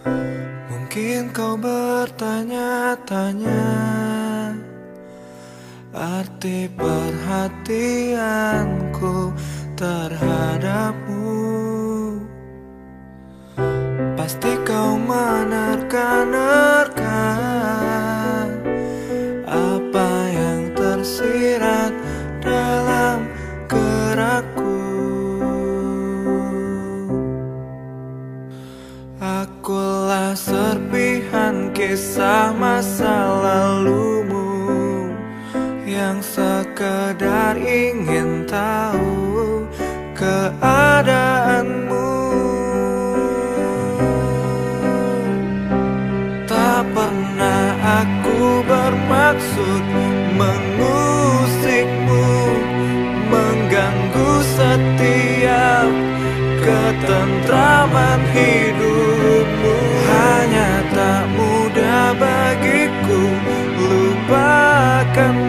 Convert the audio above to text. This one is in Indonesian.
Mungkin kau bertanya-tanya arti perhatianku terhadapmu. Pasti kau menerka-nerka apa yang tersirat dalam gerakku. Akulah serpihan kisah masa lalumu yang sekedar ingin tahu keadaanmu. Tak pernah aku bermaksud mengusikmu, mengganggu setiap ketentraman hidupmu. Hanya tak mudah bagiku lupakan